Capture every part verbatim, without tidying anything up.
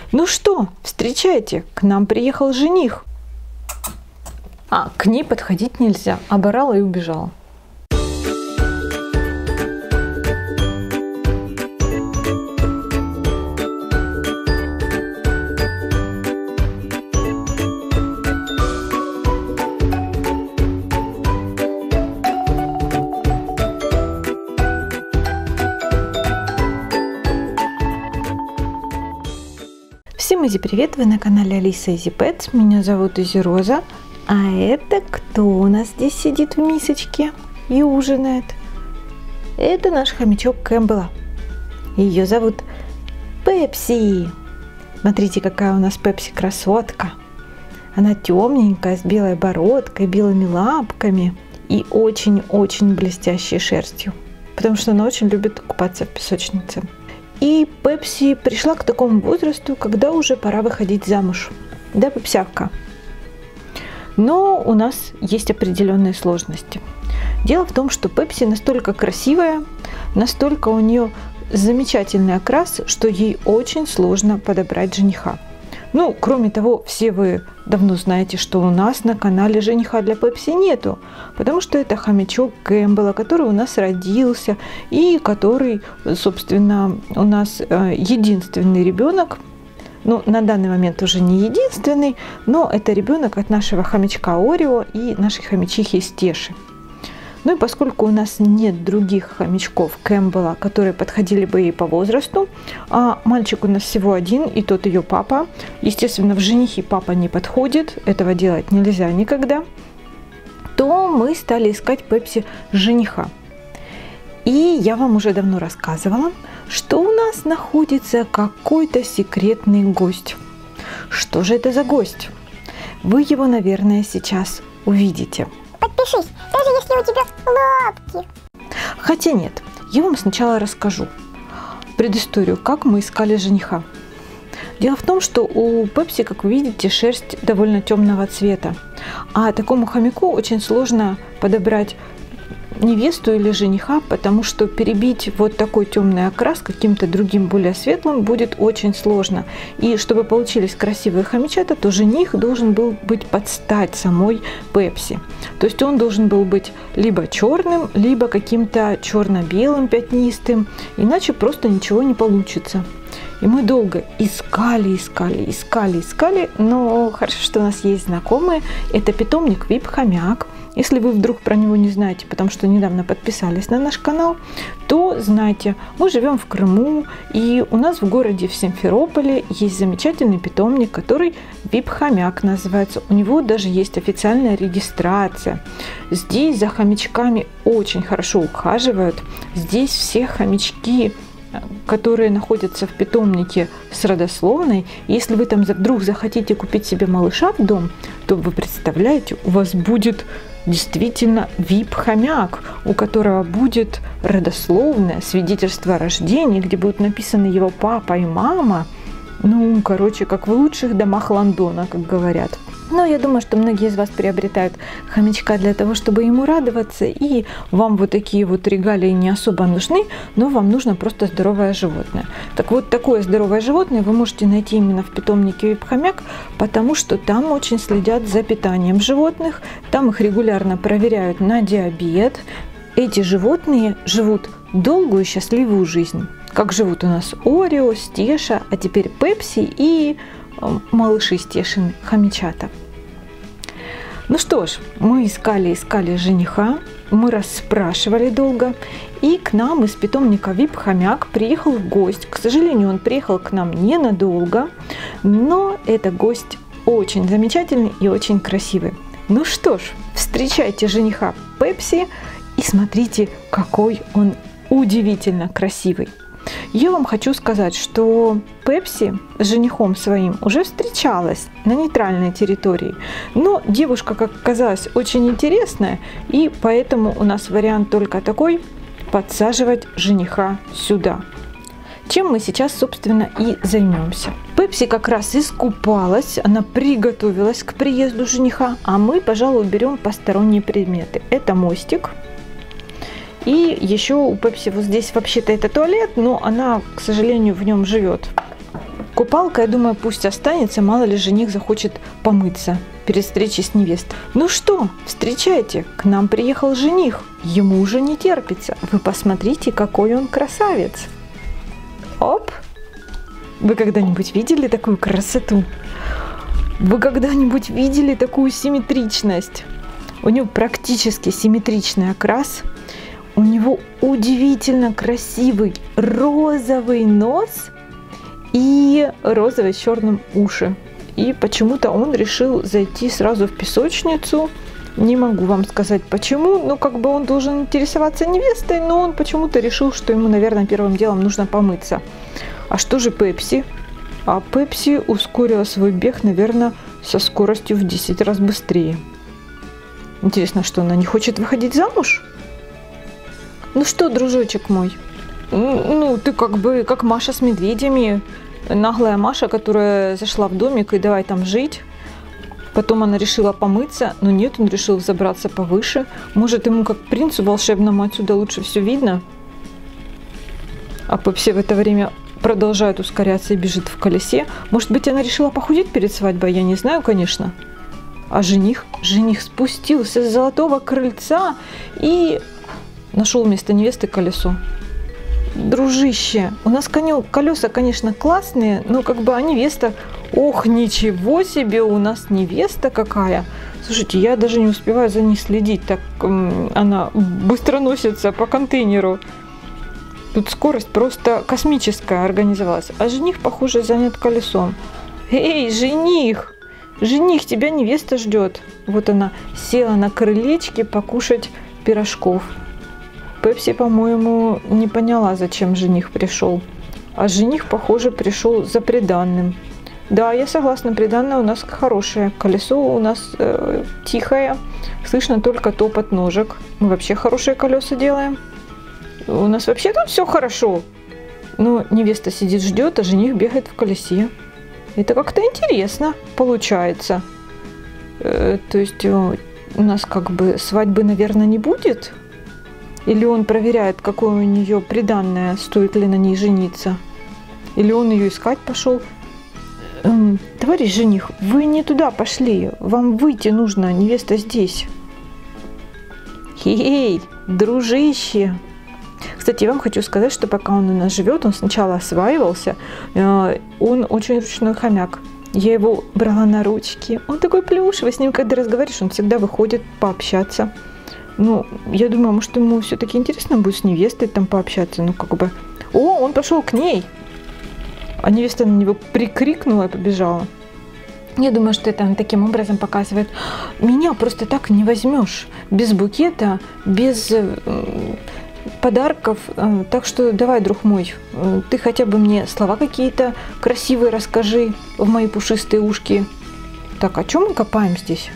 Ну что, встречайте, к нам приехал жених. А, к ней подходить нельзя, оборала и убежала. Всем Изи привет! Вы на канале Алиса Изи Пэтс. Меня зовут Изи Роза. А это кто у нас здесь сидит в мисочке и ужинает? Это наш хомячок Кэмпбелла. Ее зовут Пепси. Смотрите, какая у нас Пепси красотка. Она темненькая, с белой бородкой, белыми лапками и очень-очень блестящей шерстью. Потому что она очень любит купаться в песочнице. И Пепси пришла к такому возрасту, когда уже пора выходить замуж. Да, Пепсявка? Но у нас есть определенные сложности. Дело в том, что Пепси настолько красивая, настолько у нее замечательный окрас, что ей очень сложно подобрать жениха. Ну, кроме того, все вы давно знаете, что у нас на канале жениха для Пепси нету, потому что это хомячок Кэмпбелла, который у нас родился и который, собственно, у нас единственный ребенок. Ну, на данный момент уже не единственный, но это ребенок от нашего хомячка Орео и нашей хомячихи Стеши. Ну и поскольку у нас нет других хомячков Кэмпбелла, которые подходили бы ей по возрасту, а мальчик у нас всего один, и тот ее папа, естественно, в женихи папа не подходит, этого делать нельзя никогда, то мы стали искать Пепси жениха. И я вам уже давно рассказывала, что у нас находится какой-то секретный гость. Что же это за гость? Вы его, наверное, сейчас увидите. Подпишись, даже если у тебя лапки. Хотя нет, я вам сначала расскажу предысторию, как мы искали жениха. Дело в том, что у Пепси, как вы видите, шерсть довольно темного цвета. А такому хомяку очень сложно подобрать невесту или жениха, потому что перебить вот такой темный окрас каким-то другим более светлым будет очень сложно. И чтобы получились красивые хомячата, то жених должен был быть под стать самой Пепси. То есть он должен был быть либо черным, либо каким-то черно-белым пятнистым, иначе просто ничего не получится. И мы долго искали, искали, искали, искали, но хорошо, что у нас есть знакомые. Это питомник Вип-хомяк. Если вы вдруг про него не знаете, потому что недавно подписались на наш канал, то знайте, мы живем в Крыму, и у нас в городе в Симферополе есть замечательный питомник, который Вип-хомяк называется. У него даже есть официальная регистрация. Здесь за хомячками очень хорошо ухаживают. Здесь все хомячки, которые находятся в питомнике с родословной. Если вы там вдруг захотите купить себе малыша в дом, то вы представляете, у вас будет действительно вип-хомяк, у которого будет родословное свидетельство о рождении, где будут написаны его папа и мама. Ну, короче, как в лучших домах Лондона, как говорят. Но я думаю, что многие из вас приобретают хомячка для того, чтобы ему радоваться, и вам вот такие вот регалии не особо нужны, но вам нужно просто здоровое животное. Так вот, такое здоровое животное вы можете найти именно в питомнике Вип-хомяк, потому что там очень следят за питанием животных, там их регулярно проверяют на диабет. Эти животные живут долгую счастливую жизнь, как живут у нас Орео, Стеша, а теперь Пепси и малыши Стешины, хомячата. Ну что ж, мы искали, искали жениха, мы расспрашивали долго, и к нам из питомника Вип-хомяк приехал гость. К сожалению, он приехал к нам ненадолго, но это гость очень замечательный и очень красивый. Ну что ж, встречайте жениха Пепси и смотрите, какой он удивительно красивый. Я вам хочу сказать, что Пепси с женихом своим уже встречалась на нейтральной территории, но девушка, как оказалось, очень интересная, и поэтому у нас вариант только такой – подсаживать жениха сюда. Чем мы сейчас, собственно, и займемся. Пепси как раз искупалась, она приготовилась к приезду жениха, а мы, пожалуй, уберем посторонние предметы. Это мостик. И еще у Пепси вот здесь вообще-то это туалет, но она, к сожалению, в нем живет Купалка, я думаю, пусть останется, мало ли жених захочет помыться перед встречей с невестой. Ну что, встречайте, к нам приехал жених. Ему уже не терпится. Вы посмотрите, какой он красавец. Оп! Вы когда-нибудь видели такую красоту? Вы когда-нибудь видели такую симметричность? У него практически симметричный окрас. У него удивительно красивый розовый нос и розовые с черным уши. И почему-то он решил зайти сразу в песочницу. Не могу вам сказать почему. Ну, как бы он должен интересоваться невестой, но он почему-то решил, что ему, наверное, первым делом нужно помыться. А что же Пепси? А Пепси ускорила свой бег, наверное, со скоростью в десять раз быстрее. Интересно, что она не хочет выходить замуж? Ну что, дружочек мой, ну ты как бы как Маша с медведями, наглая Маша, которая зашла в домик и давай там жить. Потом она решила помыться, но нет, он решил забраться повыше. Может, ему как принцу волшебному отсюда лучше все видно? А Пепси в это время продолжает ускоряться и бежит в колесе. Может быть, она решила похудеть перед свадьбой, я не знаю, конечно. А жених, жених спустился с золотого крыльца и нашел вместо невесты колесо. Дружище, у нас колеса, конечно, классные, но как бы а невеста, ох, ничего себе, у нас невеста какая. Слушайте, я даже не успеваю за ней следить, так она быстро носится по контейнеру. Тут скорость просто космическая организовалась. А жених, похоже, занят колесом. Эй, жених! Жених, тебя невеста ждет. Вот она села на крылечке покушать пирожков. Пепси, по-моему, не поняла, зачем жених пришел. А жених, похоже, пришел за приданным. Да, я согласна, приданное у нас хорошее. Колесо у нас э, тихое. Слышно только топот ножек. Мы вообще хорошие колеса делаем. У нас вообще тут все хорошо. Но невеста сидит, ждет, а жених бегает в колесе. Это как-то интересно получается. Э, то есть э, у нас как бы свадьбы, наверное, не будет? Или он проверяет, какое у нее приданное, стоит ли на ней жениться? Или он ее искать пошел? Эм, товарищ жених, вы не туда пошли. Вам выйти нужно, невеста здесь. Хей, дружище. Кстати, я вам хочу сказать, что пока он у нас живет, он сначала осваивался. Э, он очень ручной хомяк. Я его брала на ручки. Он такой плюшевый. С ним, когда разговариваешь, он всегда выходит пообщаться. Ну, я думаю, может, ему все-таки интересно будет с невестой там пообщаться. Ну, как бы... О, он пошел к ней. А невеста на него прикрикнула и побежала. Я думаю, что это он таким образом показывает. Меня просто так не возьмешь. Без букета, без э, подарков. Э, так что давай, друг мой, э, ты хотя бы мне слова какие-то красивые расскажи в мои пушистые ушки. Так, о чем мы копаем здесь?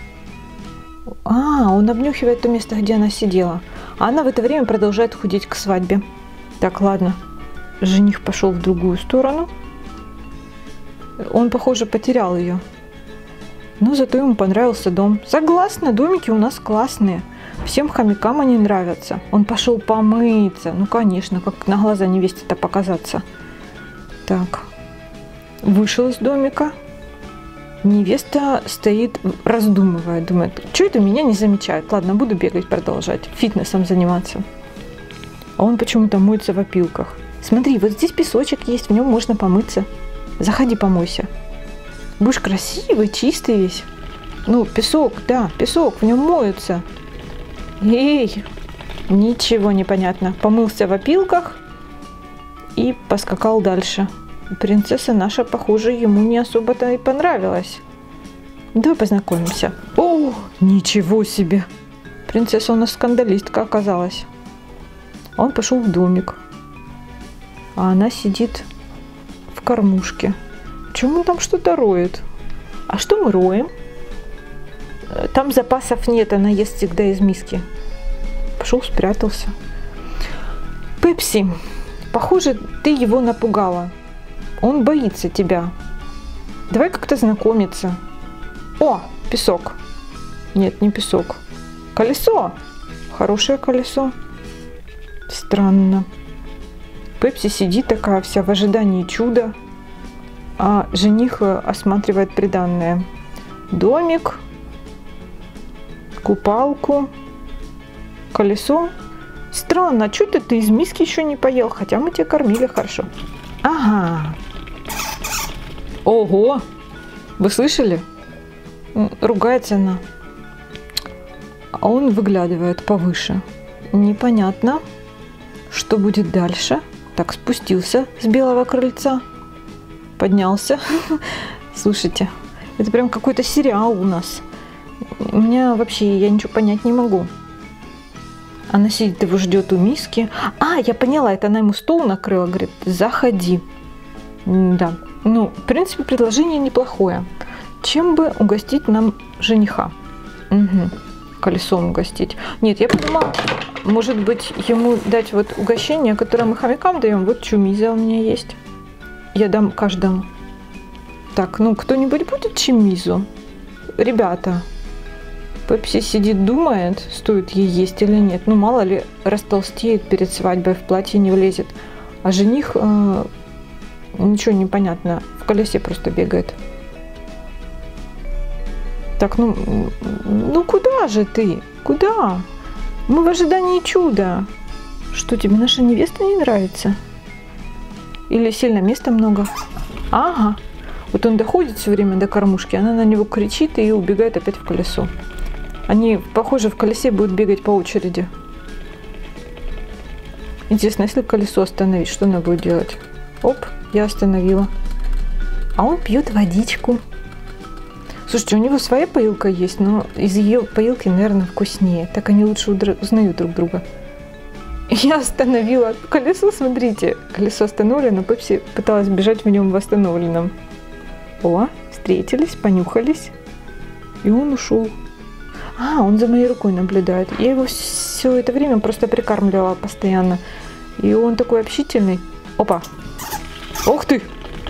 А, он обнюхивает то место, где она сидела. А она в это время продолжает худеть к свадьбе. Так, ладно. Жених пошел в другую сторону. Он, похоже, потерял ее. Но зато ему понравился дом. Согласна, домики у нас классные. Всем хомякам они нравятся. Он пошел помыться. Ну, конечно, как на глаза невесте-то показаться. Так. Вышел из домика. Невеста стоит, раздумывая, думает, что это меня не замечают. Ладно, буду бегать, продолжать, фитнесом заниматься. А он почему-то моется в опилках. Смотри, вот здесь песочек есть, в нем можно помыться. Заходи, помойся. Будешь красивый, чистый весь. Ну, песок, да, песок, в нем моются. Эй, ничего не понятно. Помылся в опилках и поскакал дальше. Принцесса наша, похоже, ему не особо-то и понравилась. Давай познакомимся. О, ничего себе! Принцесса у нас скандалистка оказалась. Он пошел в домик. А она сидит в кормушке. Чему там что-то роет? А что мы роем? Там запасов нет, она ест всегда из миски. Пошел, спрятался. Пепси, похоже, ты его напугала. Он боится тебя. Давай как-то знакомиться. О, песок. Нет, не песок. Колесо. Хорошее колесо. Странно. Пепси сидит такая вся в ожидании чуда. а жених осматривает приданное. Домик, купалку, колесо. Странно, а что ты, ты из миски еще не поел? Хотя мы тебя кормили хорошо. Ага. Ого! Вы слышали? Ругается она. А он выглядывает повыше. Непонятно, что будет дальше. Так, спустился с белого крыльца. Поднялся. Слушайте, это прям какой-то сериал у нас. У меня вообще, я ничего понять не могу. Она сидит, его ждет у миски. А, я поняла, это она ему стол накрыла. Говорит, заходи. Да. Ну, в принципе, предложение неплохое. Чем бы угостить нам жениха? Угу. Колесом угостить. Нет, я подумала, может быть, ему дать вот угощение, которое мы хомякам даем. Вот чумиза у меня есть. Я дам каждому. Так, ну, кто-нибудь будет чумизу? Ребята. Пепси сидит, думает, стоит ей есть или нет. Ну, мало ли, растолстеет перед свадьбой, в платье не влезет. А жених, э, ничего не понятно, в колесе просто бегает. Так, ну, ну куда же ты? Куда? Мы в ожидании чуда. Что, тебе наша невеста не нравится? Или сильно места много? Ага. Вот он доходит все время до кормушки, она на него кричит и убегает опять в колесо. Они, похоже, в колесе будут бегать по очереди. Интересно, если колесо остановить, что она будет делать? Оп, я остановила. А он пьет водичку. Слушайте, у него своя поилка есть, но из ее поилки, наверное, вкуснее. Так они лучше узнают друг друга. Я остановила колесо, смотрите. Колесо остановлено, Пепси пыталась бежать в нем восстановленном. О, встретились, понюхались. И он ушел. А, он за моей рукой наблюдает. Я его все это время просто прикармливала постоянно. И он такой общительный. Опа. Ух ты.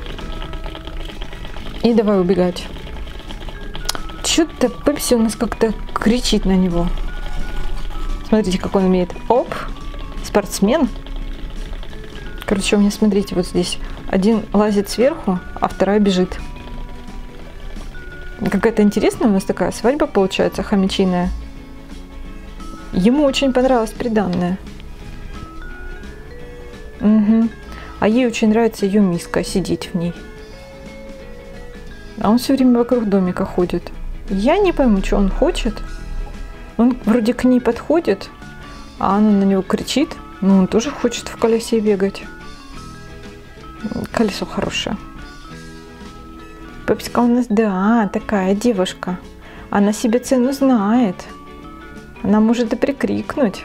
И давай убегать. Что-то Пепси у нас как-то кричит на него. Смотрите, как он умеет. Оп. Спортсмен. Короче, у меня, смотрите, вот здесь. Один лазит сверху, а вторая бежит. Какая-то интересная у нас такая свадьба получается, хомячиная. Ему очень понравилось приданное. Угу. А ей очень нравится ее миска, сидеть в ней. А он все время вокруг домика ходит. Я не пойму, что он хочет. Он вроде к ней подходит, а она на него кричит. Но он тоже хочет в колесе бегать. Колесо хорошее. Пепсика у нас, да, такая девушка. Она себе цену знает. Она может и прикрикнуть.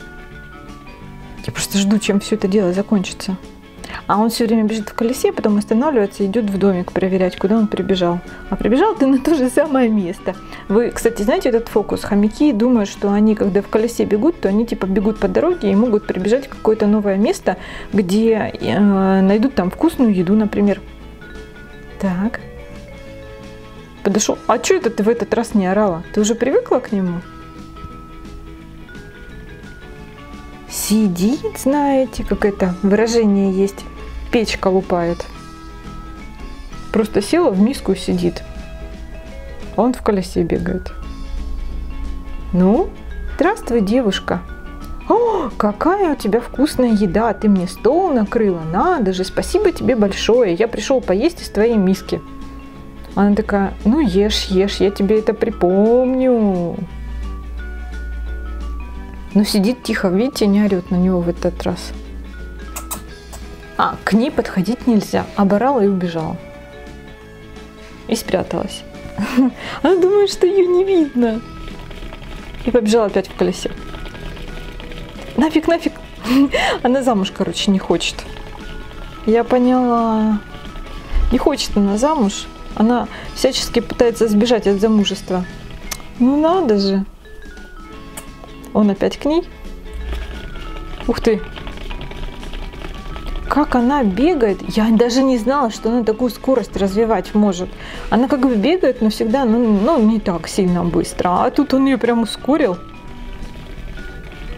Я просто жду, чем все это дело закончится. А он все время бежит в колесе, потом останавливается и идет в домик проверять, куда он прибежал. А прибежал ты на то же самое место. Вы, кстати, знаете этот фокус? Хомяки думают, что они, когда в колесе бегут, то они типа бегут по дороге и могут прибежать в какое-то новое место, где э, найдут там вкусную еду, например. Так. Подошел. А что это ты в этот раз не орала? Ты уже привыкла к нему? Сидит, знаете, как это выражение есть. Печка лупает. Просто села в миску и сидит. А он в колесе бегает. Ну, здравствуй, девушка. О, какая у тебя вкусная еда. Ты мне стол накрыла. Надо же, спасибо тебе большое. Я пришел поесть из твоей миски. Она такая, ну ешь, ешь, я тебе это припомню. Но сидит тихо, видите, не орет на него в этот раз. А, к ней подходить нельзя. Оборала и убежала. И спряталась. Она думает, что ее не видно. И побежала опять в колесе. Нафиг, нафиг. Она замуж, короче, не хочет. Я поняла. Не хочет она замуж. Она всячески пытается сбежать от замужества. Ну надо же. Он опять к ней. Ух ты. Как она бегает. Я даже не знала, что она такую скорость развивать может. Она как бы бегает, но всегда ну, ну, не так сильно быстро. А тут он ее прям ускорил.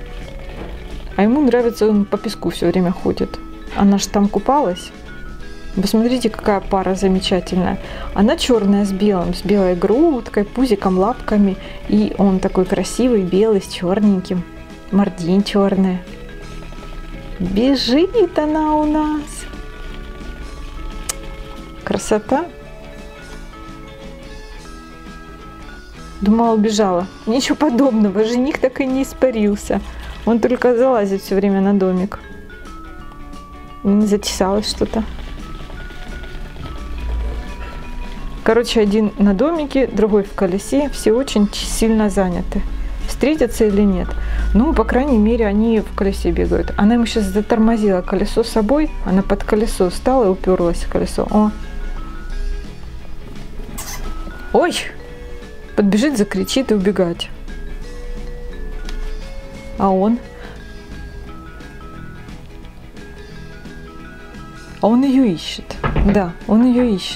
А ему нравится, он по песку все время ходит. Она же там купалась. Посмотрите, какая пара замечательная. Она черная с белым, с белой грудкой, пузиком, лапками. И он такой красивый, белый, с черненьким. Мордень черная. Бежит она у нас. Красота. Думала, убежала. Ничего подобного. Жених так и не испарился. Он только залазит все время на домик. Не затесалось что-то. Короче, один на домике, другой в колесе. Все очень сильно заняты. Встретятся или нет? Ну, по крайней мере, они в колесе бегают. Она ему сейчас затормозила колесо с собой. Она под колесо встала и уперлась в колесо. О! Ой! Подбежит, закричит и убегать. А он? А он ее ищет. Да, он ее ищет.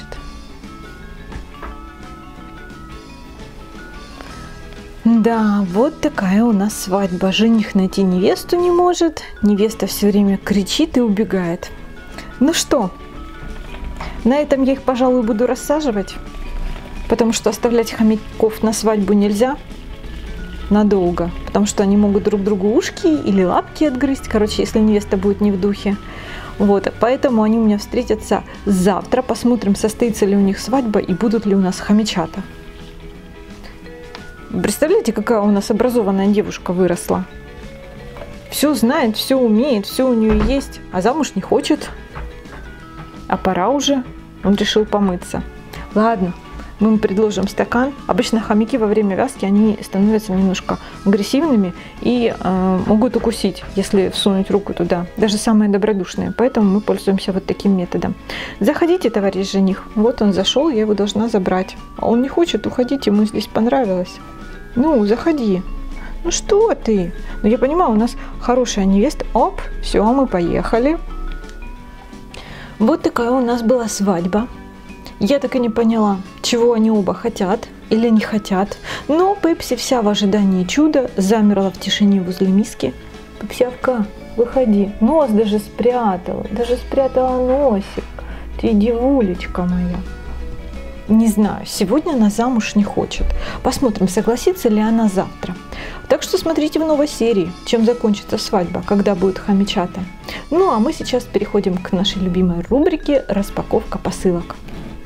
Да, вот такая у нас свадьба. Жених найти невесту не может. Невеста все время кричит и убегает. Ну что, на этом я их, пожалуй, буду рассаживать. Потому что оставлять хомяков на свадьбу нельзя надолго. Потому что они могут друг другу ушки или лапки отгрызть. Короче, если невеста будет не в духе. Вот, поэтому они у меня встретятся завтра. Посмотрим, состоится ли у них свадьба и будут ли у нас хомячата. Представляете, какая у нас образованная девушка выросла. Все знает, все умеет, все у нее есть, а замуж не хочет. А пора уже. Он решил помыться. Ладно, мы ему предложим стакан. Обычно хомяки во время вязки, они становятся немножко агрессивными и э, могут укусить, если всунуть руку туда. Даже самые добродушные. Поэтому мы пользуемся вот таким методом. Заходите, товарищ жених. Вот он зашел, я его должна забрать. А он не хочет уходить, ему здесь понравилось. Ну, заходи. Ну что ты? Ну я понимаю, у нас хорошая невеста. Оп, все, мы поехали. Вот такая у нас была свадьба. Я так и не поняла, чего они оба хотят или не хотят. Но Пепси вся в ожидании чуда замерла в тишине возле миски. Пепсявка, выходи. Нос даже спрятала. Даже спрятала носик. Ты девулечка моя. Не знаю, сегодня она замуж не хочет. Посмотрим, согласится ли она завтра. Так что смотрите в новой серии, чем закончится свадьба, когда будет хомячата. Ну а мы сейчас переходим к нашей любимой рубрике «Распаковка посылок».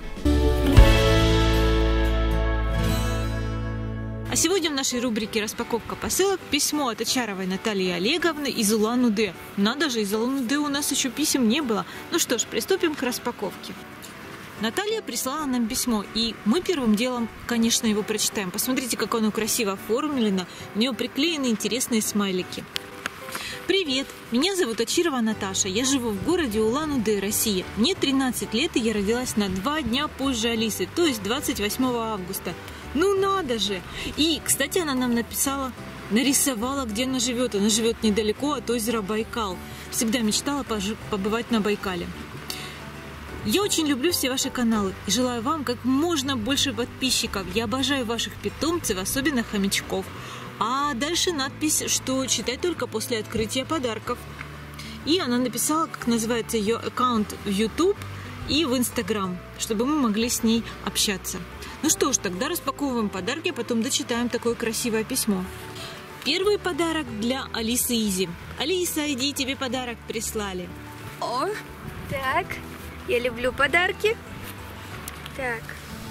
А сегодня в нашей рубрике «Распаковка посылок» письмо от Очаровой Натальи Олеговны из Улан-Удэ. Надо же, из Улан-Удэ у нас еще писем не было. Ну что ж, приступим к распаковке. Наталья прислала нам письмо, и мы первым делом, конечно, его прочитаем. Посмотрите, как оно красиво оформлено. У нее приклеены интересные смайлики. Привет, меня зовут Очирова Наташа. Я живу в городе Улан-Удэ, Россия. Мне тринадцать лет, и я родилась на два дня позже Алисы, то есть двадцать восьмого августа. Ну надо же! И, кстати, она нам написала, нарисовала, где она живет. Она живет недалеко от озера Байкал. Всегда мечтала побывать на Байкале. Я очень люблю все ваши каналы и желаю вам как можно больше подписчиков. Я обожаю ваших питомцев, особенно хомячков. А дальше надпись, что читать только после открытия подарков. И она написала, как называется ее аккаунт в YouTube и в Instagram, чтобы мы могли с ней общаться. Ну что ж, тогда распаковываем подарки, а потом дочитаем такое красивое письмо. Первый подарок для Алисы Изи. Алиса, иди, тебе подарок прислали. О, так... Я люблю подарки. Так.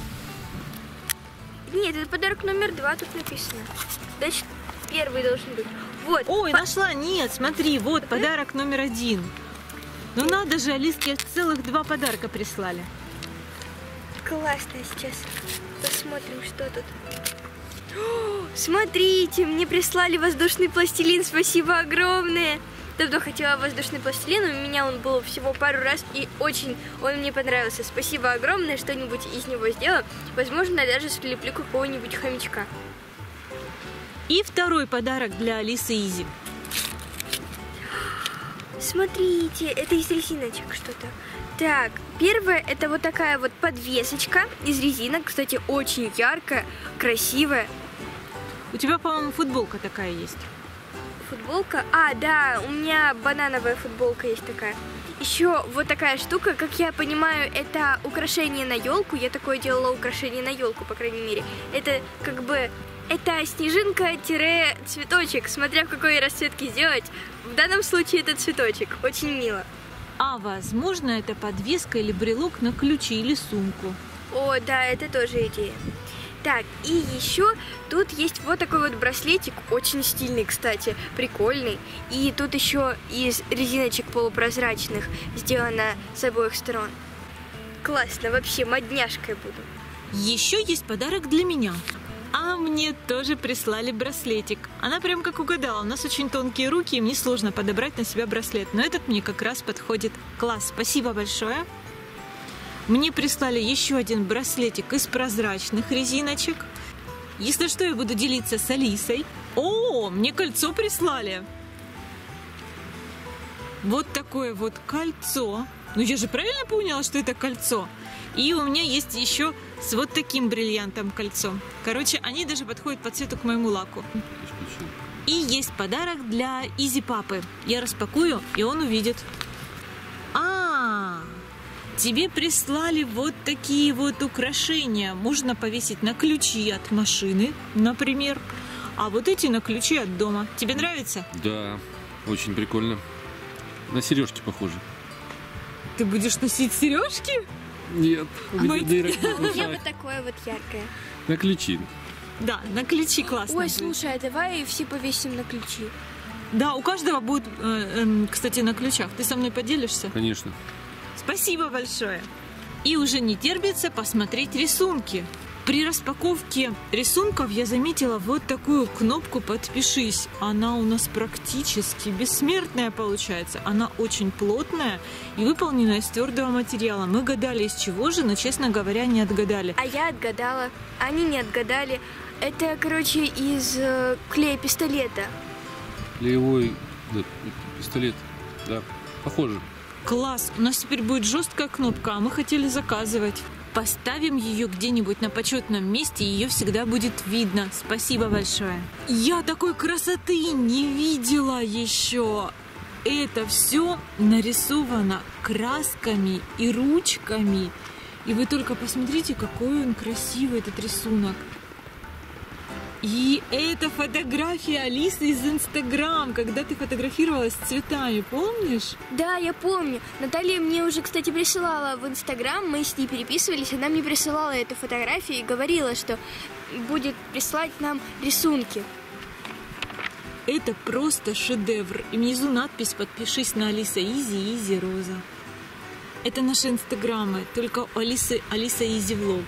Нет, это подарок номер два, тут написано. Значит, первый должен быть. Вот. Ой, по... нашла. Нет, смотри, вот подарок номер один. Ну надо же, Алиске целых два подарка прислали. Классно, сейчас посмотрим, что тут. О, смотрите, мне прислали воздушный пластилин. Спасибо огромное. Давно хотела воздушный пластилин, у меня он был всего пару раз, и очень он мне понравился. Спасибо огромное, что-нибудь из него сделаю. Возможно, даже слеплю какого-нибудь хомячка. И второй подарок для Алисы Изи. Смотрите, это из резиночек что-то. Так, первое, это вот такая вот подвесочка из резинок. Кстати, очень яркая, красивая. У тебя, по-моему, футболка такая есть. Футболка? А, да, у меня банановая футболка есть такая. еще вот такая штука, как я понимаю, это украшение на елку. Я такое делала украшение на елку, по крайней мере. Это как бы это снежинка-цветочек, смотря в какой расцветке сделать. В данном случае это цветочек, очень мило. А возможно, это подвеска или брелок на ключи или сумку. О, да, это тоже идея. Так, и еще тут есть вот такой вот браслетик, очень стильный, кстати, прикольный. И тут еще из резиночек полупрозрачных сделано с обоих сторон. Классно, вообще модняшкой буду. Еще есть подарок для меня. А мне тоже прислали браслетик. Она прям как угадала. У нас очень тонкие руки, и мне сложно подобрать на себя браслет. Но этот мне как раз подходит. Класс, спасибо большое. Мне прислали еще один браслетик из прозрачных резиночек. Если что, я буду делиться с Алисой. О, мне кольцо прислали. Вот такое вот кольцо. Ну, я же правильно поняла, что это кольцо? И у меня есть еще с вот таким бриллиантом кольцо. Короче, они даже подходят по цвету к моему лаку. И есть подарок для Изи папы. Я распакую, и он увидит. А, тебе прислали вот такие вот украшения. Можно повесить на ключи от машины, например. А вот эти на ключи от дома. Тебе нравится? Да, очень прикольно. На сережки похоже. Ты будешь носить сережки? Нет, у меня дырок У в меня ушах. вот такое вот яркое. На ключи. Да, на ключи классно. Ой, будет. слушай, а давай все повесим на ключи. Да, у каждого будет, э, э, кстати, на ключах. Ты со мной поделишься? Конечно. Спасибо большое. И уже не терпится посмотреть рисунки. При распаковке рисунков я заметила вот такую кнопку «Подпишись». Она у нас практически бессмертная получается. Она очень плотная и выполнена из твердого материала. Мы гадали, из чего же, но, честно говоря, не отгадали. А я отгадала. Они не отгадали. Это, короче, из э, клея пистолета. Клеевой да, пистолет. Да, похоже. Класс! У нас теперь будет жесткая кнопка, а мы хотели заказывать. Поставим ее где-нибудь на почетном месте, и ее всегда будет видно. Спасибо большое. Я такой красоты не видела еще. Это все нарисовано красками и ручками. И вы только посмотрите, какой он красивый, этот рисунок. И это фотография Алисы из Инстаграм, когда ты фотографировалась с цветами, помнишь? Да, я помню. Наталья мне уже, кстати, присылала в Инстаграм, мы с ней переписывались, она мне присылала эту фотографию и говорила, что будет прислать нам рисунки. Это просто шедевр. И внизу надпись «Подпишись на Алиса Изи, Изи Роза». Это наши инстаграмы, только у Алисы Алиса Изи Влог.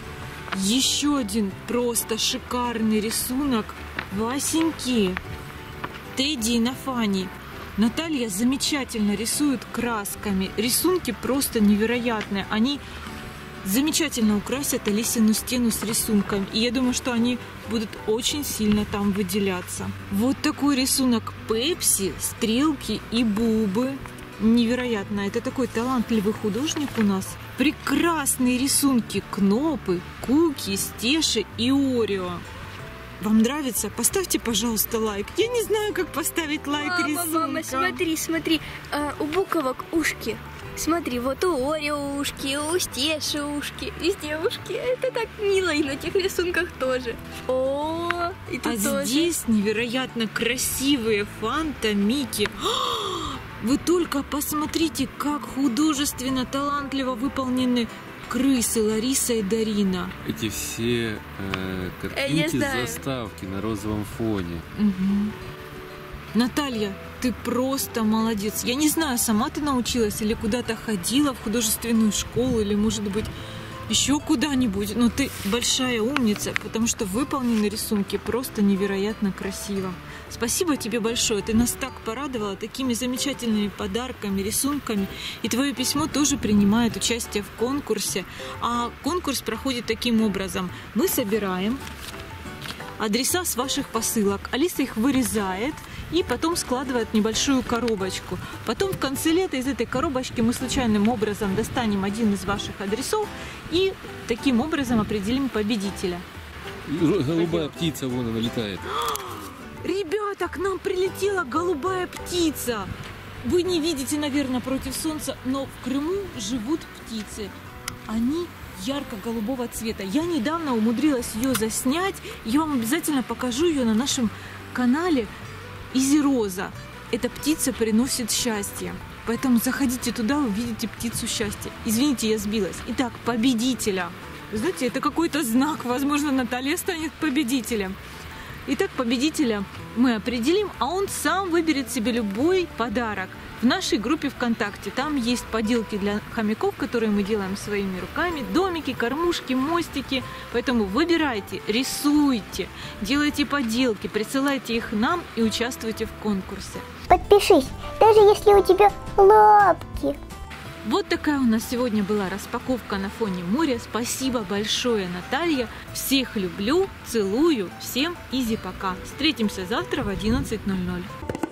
Еще один просто шикарный рисунок Васеньки, Тедди и Нафани. Наталья замечательно рисует красками. Рисунки просто невероятные. Они замечательно украсят Алисину стену с рисунками. И я думаю, что они будут очень сильно там выделяться. Вот такой рисунок Пепси, стрелки и бубы. Невероятно. Это такой талантливый художник у нас. Прекрасные рисунки Кнопы, Куки, Стеши и Орео. Вам нравится? Поставьте, пожалуйста, лайк. Я не знаю, как поставить лайк Мама, рисункам. мама, смотри, смотри, а, у буковок ушки. Смотри, вот у Орео ушки, у Стеши ушки, везде ушки. Это так мило, и на тех рисунках тоже. О, и тут А тоже. здесь невероятно красивые Фанта, Микки. Вы только посмотрите, как художественно, талантливо выполнены крысы Лариса и Дарина. Эти все э, я картинки знаю. с заставки на розовом фоне. Угу. Наталья, ты просто молодец. Я не знаю, сама ты научилась или куда-то ходила в художественную школу, или, может быть, еще куда-нибудь. Но ты большая умница, потому что выполнены рисунки просто невероятно красиво. Спасибо тебе большое. Ты нас так порадовала такими замечательными подарками, рисунками. И твое письмо тоже принимает участие в конкурсе. А конкурс проходит таким образом. Мы собираем адреса с ваших посылок. Алиса их вырезает и потом складывает в небольшую коробочку. Потом в конце лета из этой коробочки мы случайным образом достанем один из ваших адресов и таким образом определим победителя. Голубая птица, вон она летает. Ребята, к нам прилетела голубая птица. Вы не видите, наверное, против солнца, но в Крыму живут птицы. Они ярко-голубого цвета. Я недавно умудрилась ее заснять. Я вам обязательно покажу ее на нашем канале Изироза. Эта птица приносит счастье. Поэтому заходите туда, увидите птицу счастья. Извините, я сбилась. Итак, победителя. Вы знаете, это какой-то знак. Возможно, Наталья станет победителем. Итак, победителя мы определим, а он сам выберет себе любой подарок. В нашей группе ВКонтакте там есть поделки для хомяков, которые мы делаем своими руками, домики, кормушки, мостики. Поэтому выбирайте, рисуйте, делайте поделки, присылайте их нам и участвуйте в конкурсе. Подпишись, даже если у тебя лапки. Вот такая у нас сегодня была распаковка на фоне моря. Спасибо большое, Наталья. Всех люблю, целую. Всем изи пока. Встретимся завтра в одиннадцать ноль ноль.